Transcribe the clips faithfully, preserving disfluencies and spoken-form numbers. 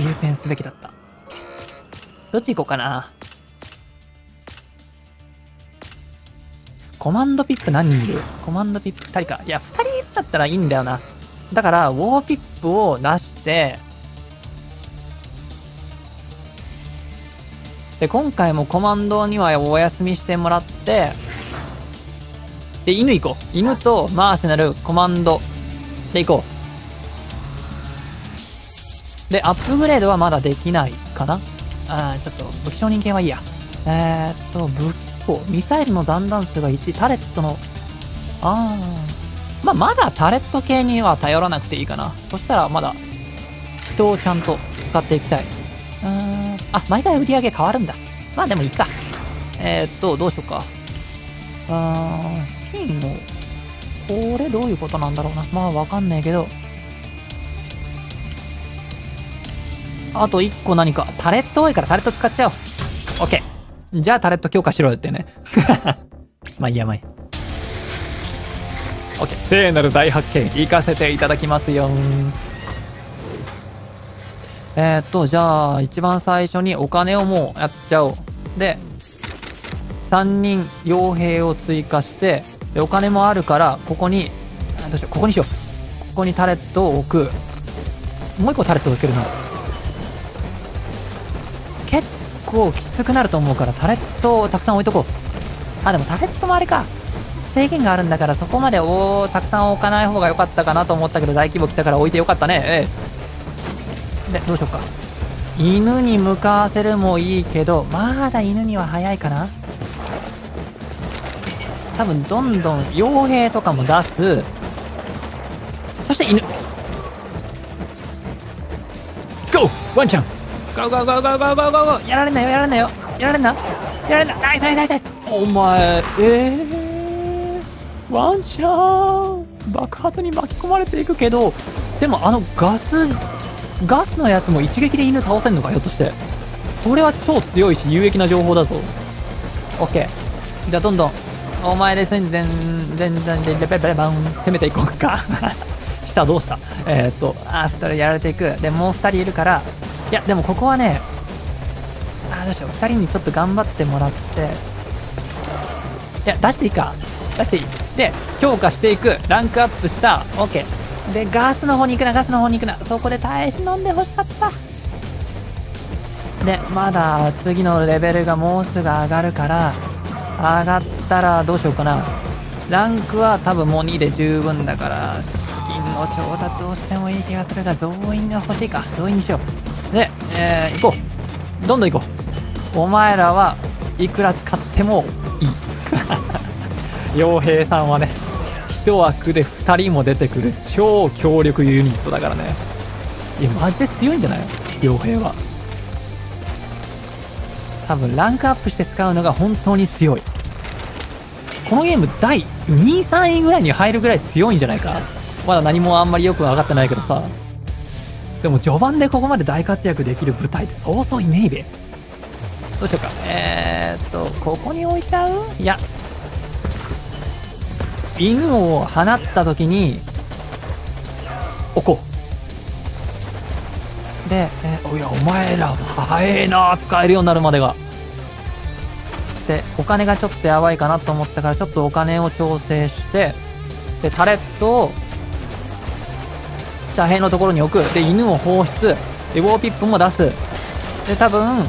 優先すべきだった。どっち行こうかな。コマンドピップ何人いる？コマンドピップふたりか。いや、ふたりだったらいいんだよな。だから、ウォーピップを出して、で、今回もコマンドにはお休みしてもらって、で、犬行こう。犬とマーセナル、コマンドで行こう。で、アップグレードはまだできないかな。あー、ちょっと、武器商人系はいいや。えーっと、武器庫。ミサイルの残弾数がいち、タレットの、あー。まあ、まだタレット系には頼らなくていいかな。そしたら、まだ、人をちゃんと使っていきたい。うーん。あ、毎回売り上げ変わるんだ。まあ、でもいいか。えーっと、どうしようか。うーん、スキンを、これどういうことなんだろうな。まあ、わかんないけど。あといっこ何か。タレット多いからタレット使っちゃおう。オッケー。じゃあタレット強化しろよってね。まあいいやまあいい。オッケー。聖なる大発見、行かせていただきますよ。えーっと、じゃあ、一番最初にお金をもうやっちゃおう。で、さんにん傭兵を追加して、で、お金もあるから、ここに、どうしよう、ここにしよう。ここにタレットを置く。もう一個タレットを置けるな。結構きつくなると思うから、タレットをたくさん置いとこう。あ、でもタレットもあれか。制限があるんだから、そこまでおたくさん置かない方が良かったかなと思ったけど、大規模来たから置いてよかったね。ええ。で、どうしようか。犬に向かわせるもいいけど、まだ犬には早いかな。多分、どんどん傭兵とかも出す。そして犬。ゴーワンちゃんゴーゴーゴーゴーゴーゴーゴーゴーやられんなよ、やられんなよ、やられんな、やられんな、ナイスナイスナイスナイス。お前、えー、ワンちゃん、爆発に巻き込まれていくけど、でもあのガス、ガスのやつも一撃で犬倒せんのか、ひょっとして。それは超強いし、有益な情報だぞ。オッケー。じゃあ、どんどん、お前で全然、全然、レベレベバン、攻めていこうか。下どうしたえー、っと、あー、ふたりやられていく。で、もうふたりいるから、いや、でもここはね、あー、どうしよう。ふたりにちょっと頑張ってもらって、いや、出していいか。出していい。で、強化していく。ランクアップした。オッケー。で、ガスの方に行くな、ガスの方に行くな。そこで耐え忍んで欲しかった。で、まだ次のレベルがもうすぐ上がるから、上がったらどうしようかな。ランクは多分もうにで十分だから、資金の調達をしてもいい気がするが、増員が欲しいか。増員にしよう。で、えー、行こう。どんどん行こう。お前らはいくら使ってもいい。傭兵さんはね、一枠でふたりも出てくる超強力ユニットだからね。いや、マジで強いんじゃない傭兵は。多分ランクアップして使うのが本当に強い。このゲームだいに、さんいぐらいに入るぐらい強いんじゃないか。まだ何もあんまりよく分かってないけどさ。でも序盤でここまで大活躍できる部隊ってそうそういねえべ。どうしようか。えーっと、ここに置いちゃう？いや。犬を放った時に、置こう。で、えー、おや、お前ら、早えな、使えるようになるまでが。で、お金がちょっとやばいかなと思ったから、ちょっとお金を調整して、で、タレットを、遮蔽のところに置く。で、犬を放出。で、ウォーピップも出す。で、多分、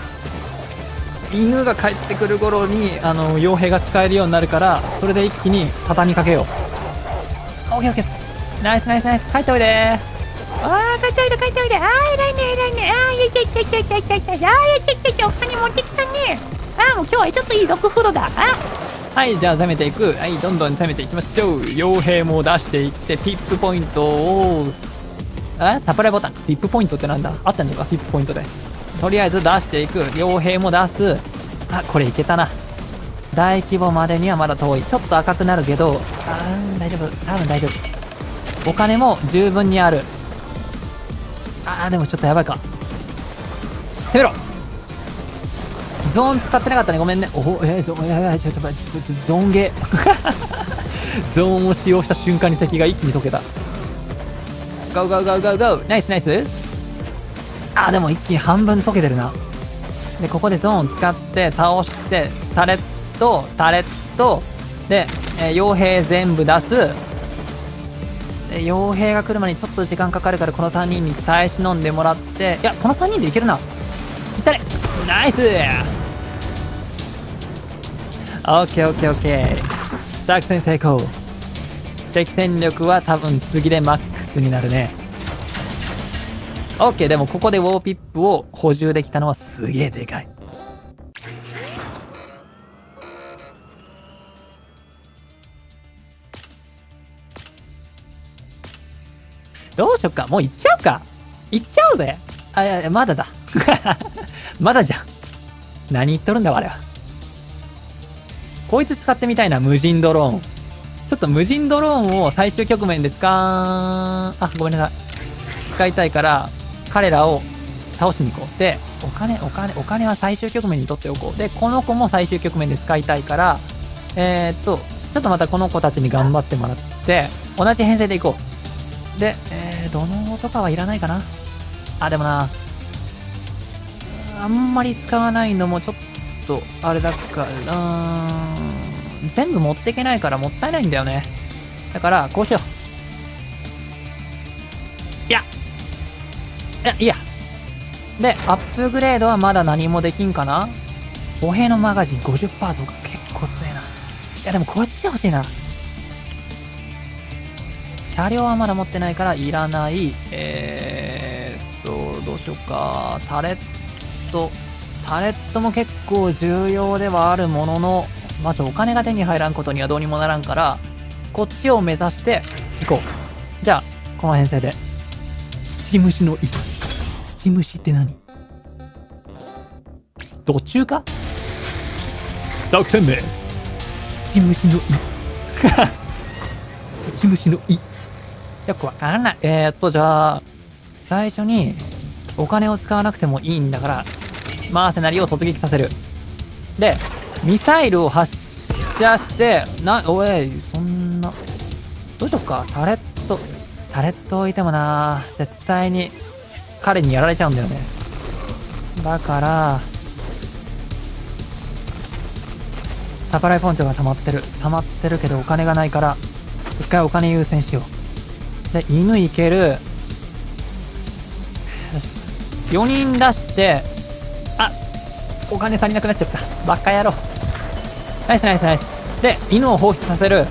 犬が帰ってくる頃に、あの、傭兵が使えるようになるから、それで一気に畳みかけよう。オッケーオッケー。ナイスナイスナイス。帰っておいでー。あー、帰っておいで、帰っておいで。あー、偉いね、偉いね。あー、いやいやいやいやいやいやいやいや、あー、いやいやいや、お金持ってきたね。あー、もう今日はちょっといいドッグフードだ。あはい、じゃあ攻めていく。はい、どんどん攻めていきましょう。傭兵も出していって、ピップポイントを、あサプライボタン。ピップポイントってなんだ合ってんのかピップポイントで。とりあえず出していく。傭兵も出す。あ、これいけたな。大規模までにはまだ遠い。ちょっと赤くなるけど、あー、大丈夫。多分大丈夫。お金も十分にある。あー、でもちょっとやばいか。攻めろゾーン使ってなかったね。ごめんね。おお、えー、ゾーン、やばい、ちょっと待って、ゾーンゲー。ゾーンを使用した瞬間に敵が一気に溶けた。ゴーゴーゴーゴーゴーナイスナイスあ、でも一気に半分溶けてるな。で、ここでゾーン使って倒して、タレット、タレット、で、えー、傭兵全部出す。で、傭兵が来るまでにちょっと時間かかるから、このさんにんに耐え忍んでもらって、いや、このさんにんでいけるな。いったれ。ナイス。オッケーオッケーオッケー。作戦成功。敵戦力は多分次でマックスになるね。オッケー、でもここでウォーピップを補充できたのはすげえでかい。どうしよっか。もう行っちゃうか。行っちゃおうぜ。あ、いやいや、まだだ。まだじゃん。何言っとるんだ、我は。こいつ使ってみたいな、無人ドローン。ちょっと無人ドローンを最終局面で使う、あ、ごめんなさい。使いたいから、彼らを倒しに行こう。で、お金、お金、お金は最終局面に取っておこう。で、この子も最終局面で使いたいから、えー、っと、ちょっとまたこの子たちに頑張ってもらって、同じ編成で行こう。で、えー、土のうとかはいらないかな。あ、でもな、あんまり使わないのもちょっと、あれだから、全部持っていけないからもったいないんだよね。だから、こうしよう。いや、いや、いいや。で、アップグレードはまだ何もできんかな。歩兵のマガジン ごじゅっパーセント 増加。結構強いな。いや、でもこっち欲しいな。車両はまだ持ってないからいらない。えーっと、どうしようか。タレット。タレットも結構重要ではあるものの、まずお金が手に入らんことにはどうにもならんから、こっちを目指していこう。じゃあ、この編成で。土虫の胃。土虫って何？途中か？作戦名。土虫の胃。土虫の胃。よくわからない。えーっと、じゃあ、最初にお金を使わなくてもいいんだから、マーセナリーを突撃させる。で、ミサイルを発射して、な、おい、そんな、どうしよっか。タレット、タレット置いてもな、絶対に彼にやられちゃうんだよね。だから、サプライポイントが溜まってる。溜まってるけどお金がないから、一回お金優先しよう。で、犬いける。よにん出して、あ、お金足りなくなっちゃった。バカ野郎。ナイスナイスナイス。で、犬を放出させる。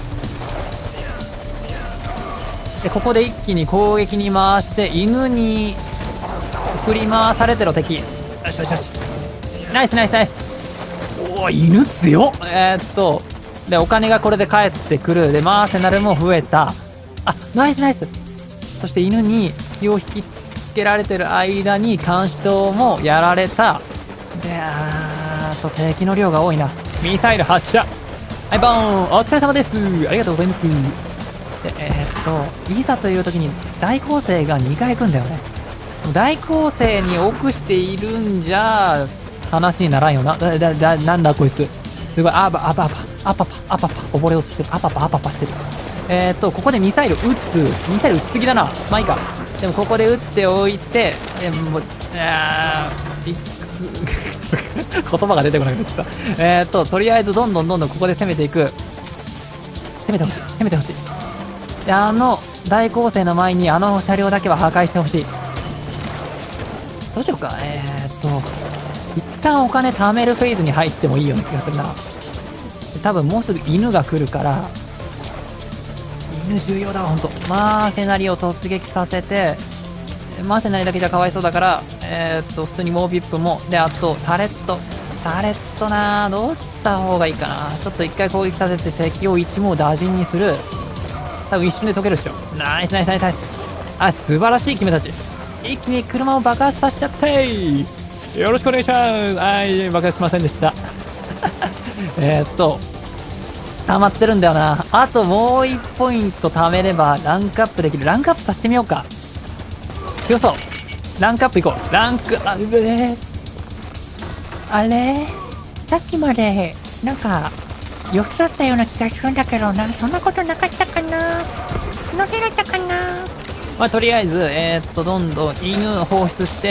で、ここで一気に攻撃に回して、犬に振り回されてろ敵。よしよしよし。ナイスナイスナイス。おお、犬強っ。えー、っと、で、お金がこれで返ってくる。で、マーセナルも増えた。あ、ナイスナイス。そして犬に気を引きつけられてる間に監視塔もやられた。で、あーと、敵の量が多いな。ミサイル発射。はい、ボーン。お疲れ様です。ありがとうございます。で、えー、っと、いざという時に大構成がにかい来んだよね。大構成に奥しているんじゃ、話にならんよな。だ、だ、だ、なんだこいつ。すごい、あば、あば、あば、あぱぱ、あぱぱ、溺れようとしてる。あぱぱ、あぱぱしてる。えー、っと、ここでミサイル撃つ。ミサイル撃ちすぎだな。まあいいか。でもここで撃っておいて、え、もう、あー、言葉が出てこなくなっちゃった。えー、っと、とりあえずどんどんどんどんここで攻めていく。攻めてほしい。攻めてほしい。で、あの、大構成の前にあの車両だけは破壊してほしい。どうしようか。えー、っと、一旦お金貯めるフェーズに入ってもいいような気がするな。多分もうすぐ犬が来るから、犬重要だわ、ほんと。マーセナリーを突撃させて、マーセナリーだけじゃかわいそうだから、えー、っと、普通にウォーピップも、で、あと、タレット。タレットなぁ、どうした方がいいかな。ちょっと一回攻撃させて敵を一網打尽にする。多分一瞬で解けるっしょ。ナイスナイスナイスナイス。あ、素晴らしい君たち。一気に車を爆発させちゃってよろしくお願いします。はい、爆発しませんでした。えっと、溜まってるんだよな。あともういちポイント貯めればランクアップできる。ランクアップさせてみようか。強そう。ランクアップいこう。ランク、あ、うえあれさっきまで、なんか、よっつだったような気がするんだけどな。そんなことなかったかな。気のせいだったかな。まあ、とりあえず、えー、っと、どんどん犬を放出して、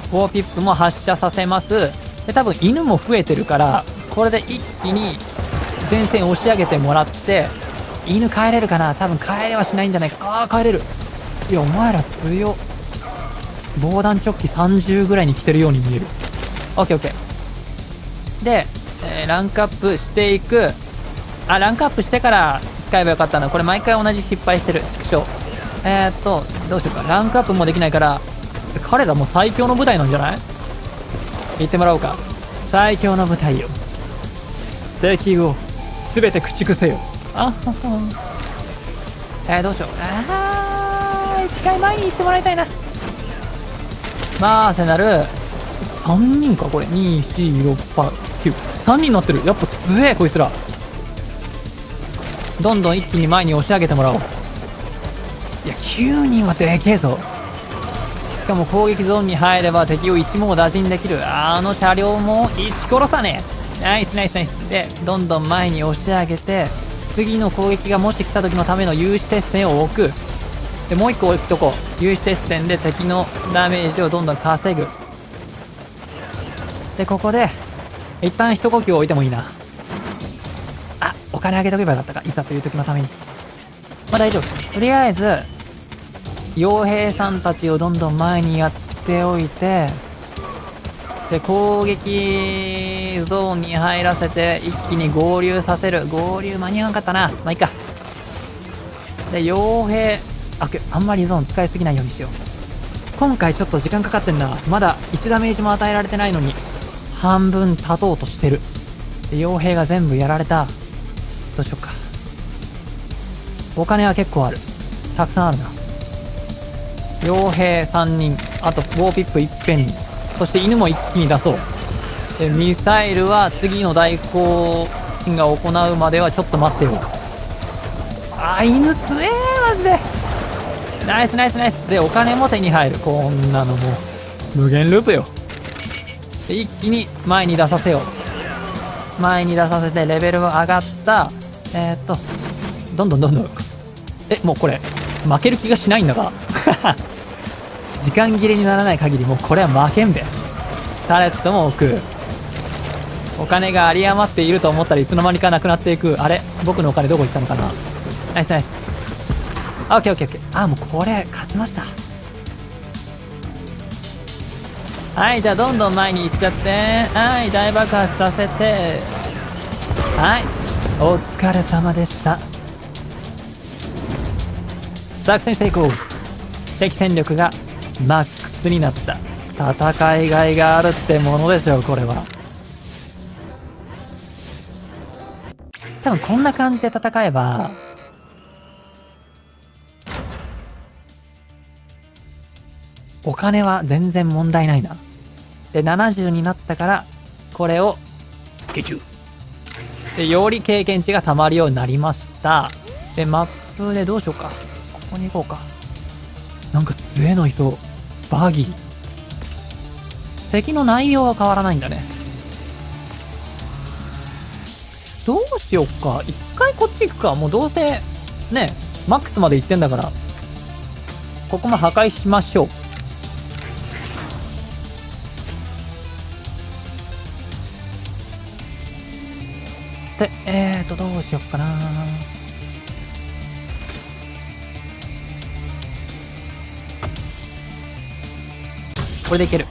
ウォーピップも発射させます。で、多分犬も増えてるから、これで一気に前線押し上げてもらって、犬帰れるかな。多分帰れはしないんじゃないか。ああ、帰れる。いや、お前ら強っ。防弾チョッキさんじゅうぐらいに来てるように見える。オッケーオッケー。で、えー、ランクアップしていく。あ、ランクアップしてから使えばよかったな。これ毎回同じ失敗してる。畜生。えー、っと、どうしようか。ランクアップもできないから、彼らも最強の部隊なんじゃない？言ってもらおうか。最強の部隊よ。敵を全て駆逐せよ。あはは。えー、どうしよう。あー、一回前に行ってもらいたいな。まあ、せなる。さんにんか、これ。に、よん、ろく、きゅう。さんにんになってる。やっぱ強え、こいつら。どんどん一気に前に押し上げてもらおう。いや、きゅうにんはでけえぞ。しかも攻撃ゾーンに入れば敵を一網打尽できる。あの車両も撃ち殺さねえ。ナイスナイスナイス。で、どんどん前に押し上げて、次の攻撃がもし来た時のための有刺鉄線を置く。で、もう一個置くとこ。有刺鉄線で敵のダメージをどんどん稼ぐ。で、ここで、一旦一呼吸置いてもいいな。あ、お金あげとけばよかったか。いざという時のために。まあ大丈夫。とりあえず、傭兵さんたちをどんどん前にやっておいて、で、攻撃ゾーンに入らせて、一気に合流させる。合流間に合わんかったな。まあいいか。で、傭兵、あ、あんまりゾーン使いすぎないようにしよう。今回ちょっと時間かかってんな。まだいちダメージも与えられてないのに、半分立とうとしてる。で、傭兵が全部やられた。どうしようか。お金は結構ある。たくさんあるな。傭兵さんにん、あとウォーピップいっぺんに、そして犬も一気に出そう。で、ミサイルは次の大行進が行うまではちょっと待ってよ。あー、犬強えー、マジで。ナイスナイスナイス。で、お金も手に入る。こんなのもう無限ループよ。で、一気に前に出させよう。前に出させてレベルが上がった。えー、っとどんどんどんどん。え、もうこれ負ける気がしないんだが時間切れにならない限りもうこれは負けんべ。タレットも置く。お金が有り余っていると思ったらいつの間にかなくなっていく。あれ、僕のお金どこ行ったのかな。ナイスナイス。あ、オッケーオッケーオッケー。あ、もうこれ勝ちました。はい、じゃあどんどん前に行っちゃって。はい、大爆発させて。はい、お疲れ様でした。作戦成功。敵戦力がマックスになった。戦いがいがあるってものでしょう、これは。多分こんな感じで戦えば、お金は全然問題ないな。で、ななじゅうになったから、これを、ゲチュで、より経験値が溜まるようになりました。で、マップでどうしようか。ここに行こうか。なんか強えのいそう。バギー。敵の内容は変わらないんだね。どうしよっか。一回こっち行くか。もうどうせ、ね、マックスまで行ってんだから。ここも破壊しましょう。で、えーと、どうしよっかな。これでいける。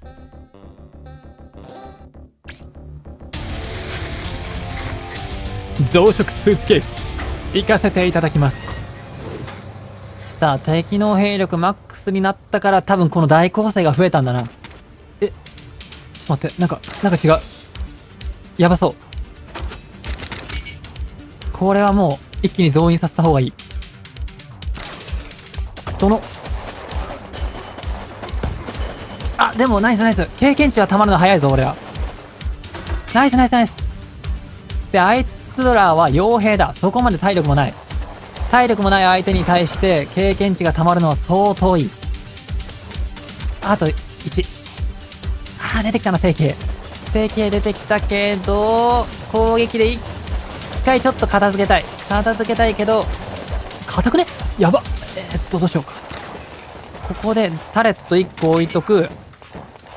増殖スーツケース行かせていただきます。さあ、敵の兵力マックスになったから多分この大攻勢が増えたんだな。え、ちょっと待って、なんかなんか違う。やばそう。これはもう一気に増員させた方がいい。どのあ、でもナイスナイス。経験値は溜まるの早いぞ、俺は。ナイスナイスナイス。で、あいつらは傭兵だ。そこまで体力もない。体力もない相手に対して経験値が溜まるのは相当いい。あといち。あー、出てきたな、成形。成形出てきたけど、攻撃で一回ちょっと片付けたい。片付けたいけど、硬くね？やば。えー、っと、どうしようか。ここでタレットいっこ置いとく。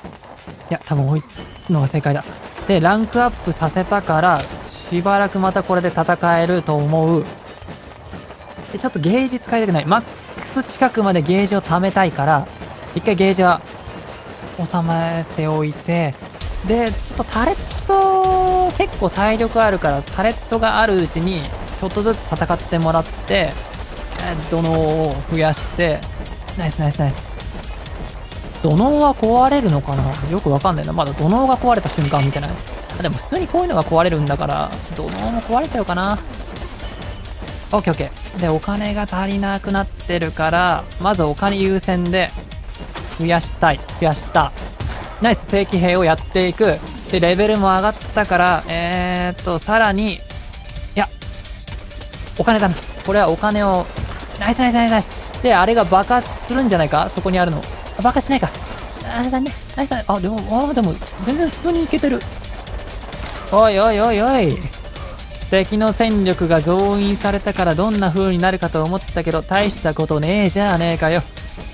や、多分追いつくのが正解だ。で、ランクアップさせたから、しばらくまたこれで戦えると思う。で、ちょっとゲージ使いたくない。マックス近くまでゲージを貯めたいから、一回ゲージは収めておいて、で、ちょっとタレット、結構体力あるから、タレットがあるうちに、ちょっとずつ戦ってもらって、えー、土のうを増やして、ナイスナイスナイス。土のうは壊れるのかな、よくわかんないな。まだ土のうが壊れた瞬間見てない。あ、でも普通にこういうのが壊れるんだから、土のうも壊れちゃうかな。オッケーオッケー。で、お金が足りなくなってるから、まずお金優先で、増やしたい。増やした。ナイス、正規兵をやっていく。で、レベルも上がったから、えーっと、さらに、いや、お金だな。これはお金を、ナイスナイスナイスナイス。で、あれが爆発するんじゃないか、そこにあるの。あ、爆発しないか。あ、だね。ナイスナイス。あ、でも、あ、でも、全然普通にいけてる。おいおいおいおい。敵の戦力が増員されたからどんな風になるかと思ってたけど、大したことねえじゃねえかよ。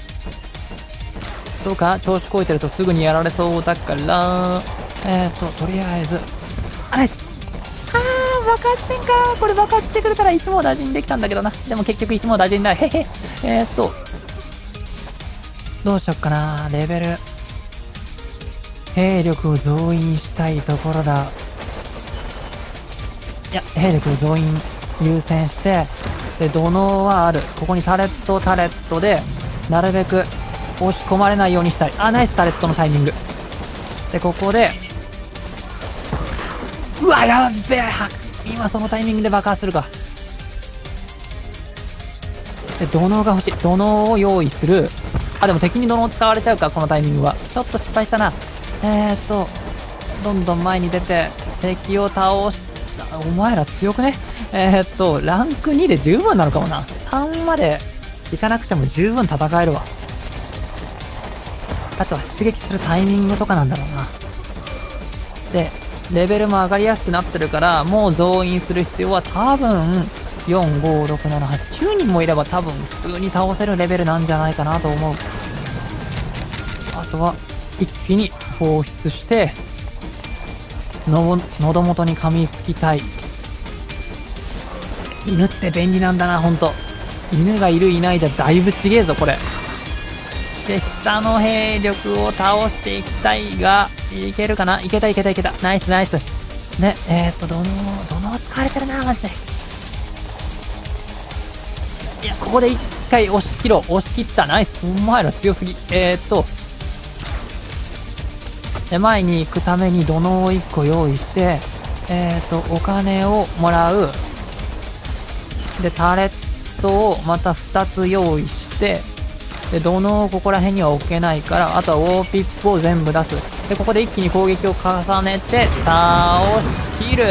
どうか調子こいてるとすぐにやられそうだから、えーと、とりあえず、あ、ナイス。あー、爆発戦か。これ爆発してくるから石も打尽できたんだけどな。でも結局石も打尽だ。へへ。えーと、どうしよっかな。レベル。兵力を増員したいところだ。いや、兵力増員優先して、で、土のうはある。ここにタレット、タレットで、なるべく押し込まれないようにしたい。あ、ナイスタレットのタイミング。で、ここで、うわ、やっべえ。今そのタイミングで爆発するか。で、土のうが欲しい。土のうを用意する。あ、でも敵に土のう使われちゃうか、このタイミングは。ちょっと失敗したな。えーっと、どんどん前に出て、敵を倒した。お前ら強くね。えー、っと、ランクにで十分なのかもな。さんまでいかなくても十分戦えるわ。あとは出撃するタイミングとかなんだろうな。で、レベルも上がりやすくなってるから、もう増員する必要は多分、よん、ご、ろく、なな、はち、きゅうにんもいれば多分普通に倒せるレベルなんじゃないかなと思う。あとは、一気に放出して、の、喉元に噛みつきたい。犬って便利なんだな、ほんと。犬がいるいないじゃだいぶちげえぞ、これ。で、下の兵力を倒していきたいが、いけるかな、いけたいけたいけた。ナイスナイス。ね、えーっと、どの、どの使われてるな、マジで。いや、ここで一回押し切ろう。押し切った。ナイス。お前ら強すぎ。えーっと、で、前に行くために土のうをいっこ用意して、えーと、お金をもらう。で、タレットをまたふたつ用意して、で、土のうをここら辺には置けないから、あとはウォーピップを全部出す。で、ここで一気に攻撃を重ねて、倒しきる。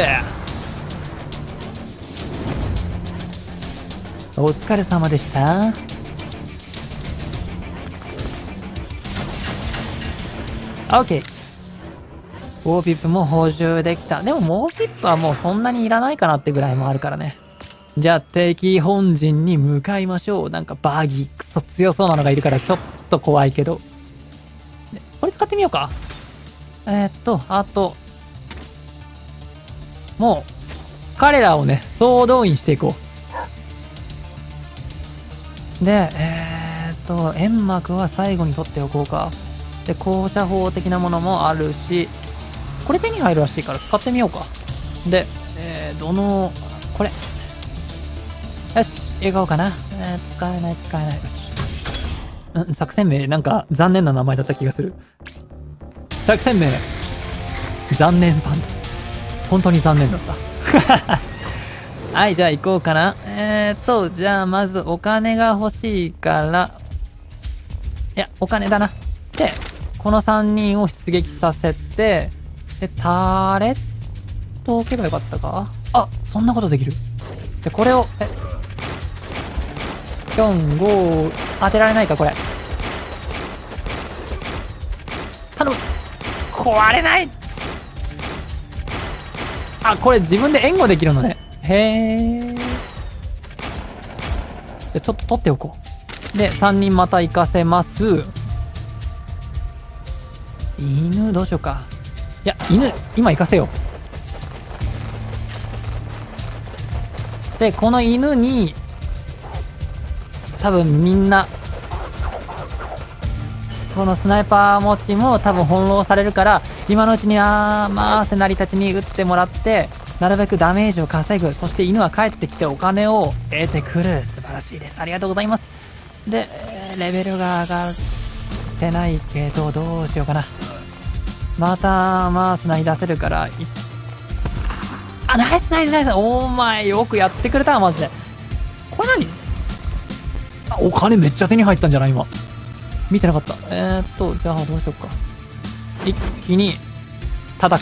お疲れ様でした。OK。ウォーピップも補充できた。でも、ウォーピップはもうそんなにいらないかなってぐらいもあるからね。じゃあ、敵本陣に向かいましょう。なんかバギークソ強そうなのがいるからちょっと怖いけど。これ使ってみようか。えー、っと、あと、もう、彼らをね、総動員していこう。で、えー、っと、煙幕は最後に取っておこうか。で、降車砲的なものもあるし、これ手に入るらしいから使ってみようか。で、えー、どの、これ。よし、笑顔かな。えー、使えない、使えない。よし。うん、作戦名、なんか残念な名前だった気がする。作戦名、残念パンダ。本当に残念だった。はい、じゃあ行こうかな。えーっと、じゃあまずお金が欲しいから、いや、お金だな。で、このさんにんを出撃させて、で、タレット置けばよかったか。あ、そんなことできる。で、これを、え、よん、ご、当てられないか、これ。頼む。壊れない。あ、これ自分で援護できるのね。へえ。じゃあちょっと取っておこう。で、さんにんまた行かせます。 犬どうしようか。いや、犬今行かせよう。でこの犬に多分みんなこのスナイパー持ちも多分翻弄されるから、今のうちにあーまあセナリたちに撃ってもらってなるべくダメージを稼ぐ。そして犬は帰ってきてお金を得てくる。素晴らしいです。ありがとうございます。でレベルが上がってないけどどうしようかな。またまあスナイ出せるからいあ、ナイスナイスナイス。お前よくやってくれたマジで。これ何、あ、お金めっちゃ手に入ったんじゃない今。見てなかった。えー、っとじゃあどうしようか。一気に叩く。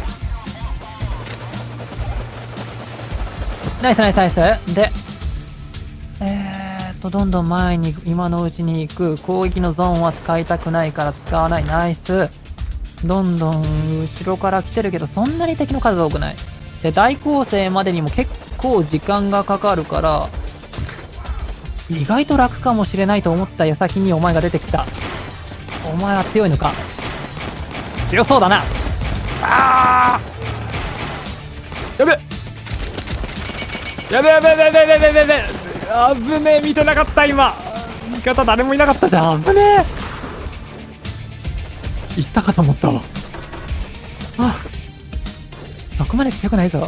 ナイスナイスナイス。でえー、っとどんどん前に今のうちに行く。攻撃のゾーンは使いたくないから使わない。ナイス。どんどん後ろから来てるけどそんなに敵の数多くない。で大構成までにも結構時間がかかるから意外と楽かもしれないと思った矢先にお前が出てきた。お前は強いのか。強そうだな。あーやべやべやべやべやべやべやべやべ。あぶねえ、見てなかった今。味方誰もいなかったじゃん。あぶねえ、行ったかと思ったわ。あ、そこまで強くないぞ。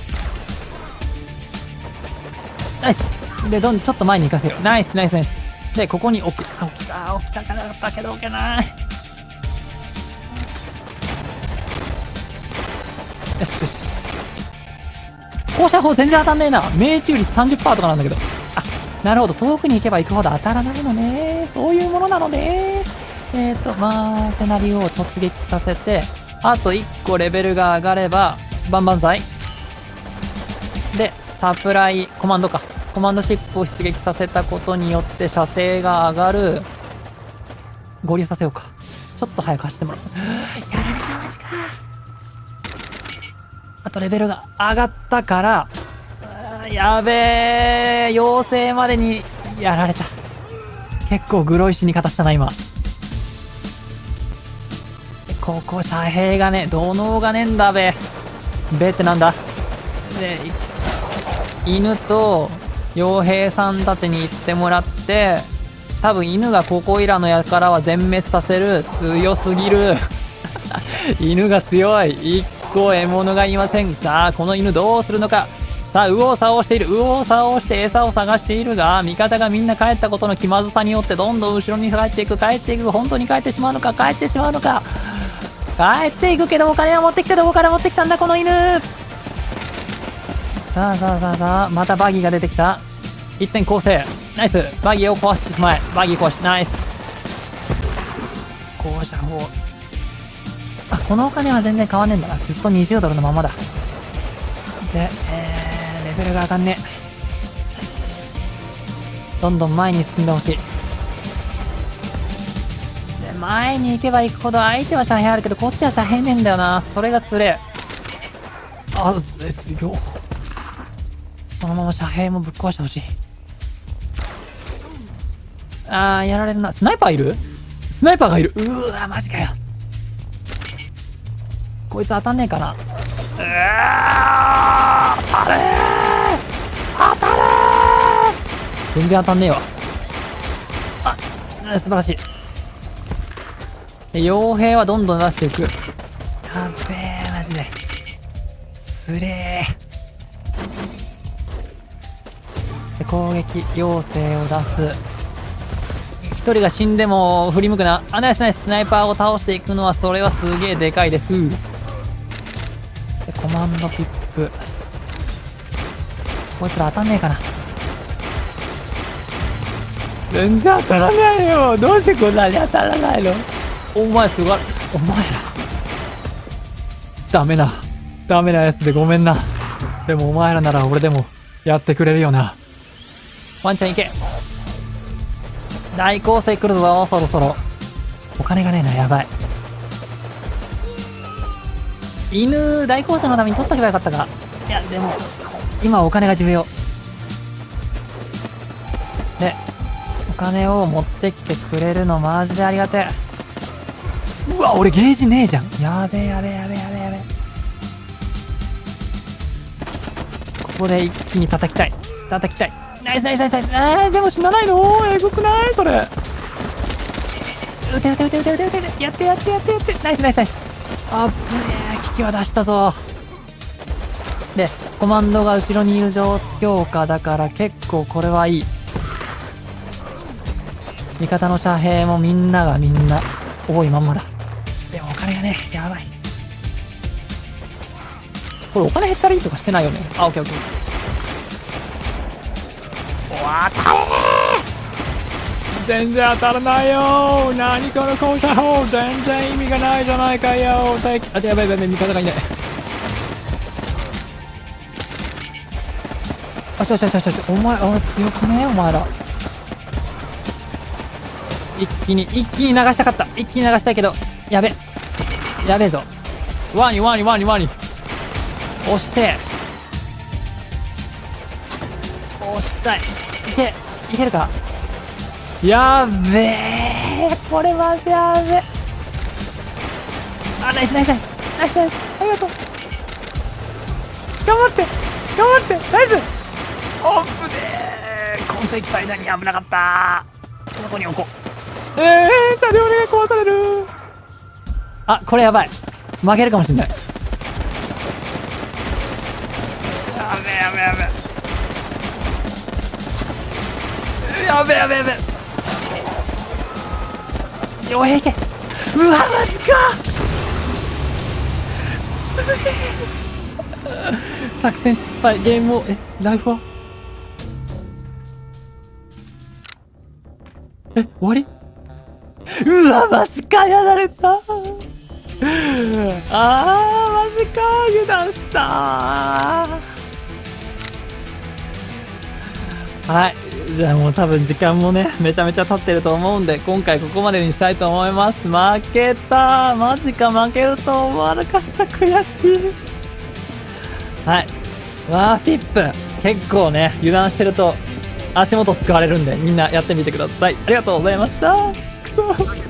ナイス。でどんちょっと前に行かせよう。ナイスナイスナイス。でここに置く。あ、起きた起きたからだったけど置けない。よしよしよし。放射砲全然当たんねえな。命中率 さんじゅっパーセント とかなんだけど。あ、なるほど、遠くに行けば行くほど当たらないのね。そういうものなのね。えーとまあテナリを突撃させて、あといっこレベルが上がればバンバン剤でサプライコマンドかコマンドシップを出撃させたことによって射程が上がる。合流させようか。ちょっと早く走ってもらう。やられたマジか。あとレベルが上がったから、やべえ、妖精までにやられた。結構グロい死に方したな今。ここ遮蔽がね、土のうがねえんだべ。べってなんだ。で犬と傭兵さんたちに行ってもらって、多分犬がここいらのやからは全滅させる。強すぎる犬が強い。一個獲物がいません。さあこの犬どうするのか。さあ右往左往している。右往左往して餌を探しているが、味方がみんな帰ったことの気まずさによってどんどん後ろに帰っていく。帰っていく。本当に帰ってしまうのか。帰ってしまうのか。帰っていくけどお金は持ってきた。どこから持ってきたんだこの犬。さあさあさあさあ、またバギーが出てきた。いってん構成。ナイス。バギーを壊してしまえ。バギー壊し。ナイス。降車砲。あ、このお金は全然変わんねえんだな。ずっとにじゅうドルのままだ。で、えー、レベルが上がんねえ。どんどん前に進んでほしい。で、前に行けば行くほど相手は遮蔽あるけど、こっちは遮蔽ねえんだよな。それがつれえ。あ、え、強。そのまま遮蔽もぶっ壊してほしい。あー、やられるな。スナイパーいる？スナイパーがいる。うーわ、マジかよ。こいつ当たんねえかな。うわー、当たれー当たれー。全然当たんねえわ。あ、素晴らしい。で、傭兵はどんどん出していく。やっべえ、マジで。すれー。で、攻撃、妖精を出す。一人が死んでも振り向くな。あ、ナイスナイス。スナイパーを倒していくのは、それはすげえでかいです。で、コマンドピップ。こいつら当たんねえかな。全然当たらないよ。どうしてこんなに当たらないの。お前すごい。お前ら。ダメな。ダメなやつでごめんな。でもお前らなら俺でもやってくれるよな。ワンちゃん行け。大構成来るぞ、そろそろ。お金がねえな、やばい。犬、大構成のために取っとけばよかったか。いや、でも、今お金が重要。で、お金を持ってきてくれるのマジでありがてえ。 うわ、俺ゲージねえじゃん。やべえやべえやべえやべえやべえ。ここで一気に叩きたい。叩きたい。ナイスナイスナイスナイス。あー、でも死なないの？えぐくないそれ。撃て撃て撃て撃て撃て撃て。やってやってやってやって。ナイスナイスナイス。あっぶねー。危機は出したぞ。で、コマンドが後ろにいる状況下だから結構これはいい。味方の遮蔽もみんながみんな多いまんまだ。でもお金がね、やばい。これお金減ったりとかしてないよね。あ、オッケーオッケー。うわ、当たれー。全然当たらないよー。何この交差法。全然意味がないじゃないかよー。敵、あ、やばいやばいやばい、味方がいない。あ、ちょちょちょちょ、お前、あ、強くねお前ら。一気に、一気に流したかった。一気に流したいけど、やべ。やべえぞ。ワニワニワニワニ。押して。押したい。いけ、いけるか。やべえ。これマジやべえ。あ、ナイスナイスナイス。ナイスナイス。ありがとう。頑張って。頑張って。ナイス。おっぶねー。今世紀最大に危なかった。そこに置こう。えー、車両で壊される。あ、これやばい。負けるかもしんない。やべえやべえやべえ。やべえやべえやべえ。よへいけ。うわ、マジか。すげえ。作戦失敗。ゲームを、え、ライフはえ、終わり。うわ、マジか、やられた。あー、マジか、油断した。はい。じゃあもう多分時間もね、めちゃめちゃ経ってると思うんで、今回ここまでにしたいと思います。負けた。マジか、負けると思わなかった。悔しい。はい。わー、フィップ。結構ね、油断してると足元すくわれるんで、みんなやってみてください。ありがとうございました。くそ。